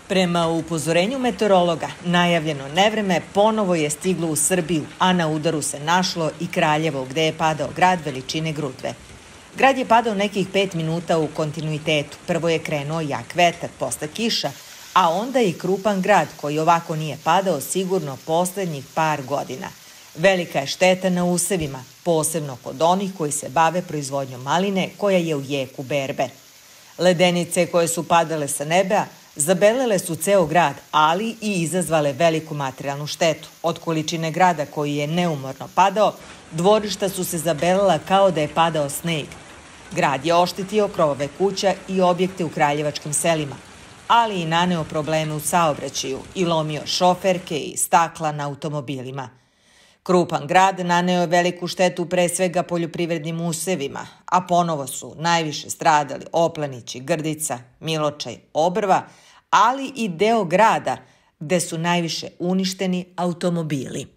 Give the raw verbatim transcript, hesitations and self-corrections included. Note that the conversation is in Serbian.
Prema upozorenju meteorologa, najavljeno nevreme ponovo je stiglo u Srbiju, a na udaru se našlo i Kraljevo, gde je padao grad veličine Grudve. Grad je padao nekih pet minuta u kontinuitetu. Prvo je krenuo jak vetar, posle kiša, a onda i krupan grad koji ovako nije padao sigurno poslednjih par godina. Velika je šteta na usevima, posebno kod onih koji se bave proizvodnjom maline koja je u jeku berbe. Ledenice koje su padale sa neba zabelele su ceo grad, ali i izazvale veliku materijalnu štetu. Od količine grada koji je neumorno padao, dvorišta su se zabelela kao da je padao sneg. Grad je oštetio krovove kuća i objekte u kraljevačkim selima, ali i naneo probleme u saobraćaju i lomio šoferke i stakla na automobilima. Krupan grad naneo je veliku štetu pre svega poljoprivrednim usevima, a ponovo su najviše stradali Oplanići, Grdica, Miločaj, Obrva, ali i deo grada gde su najviše uništeni automobili.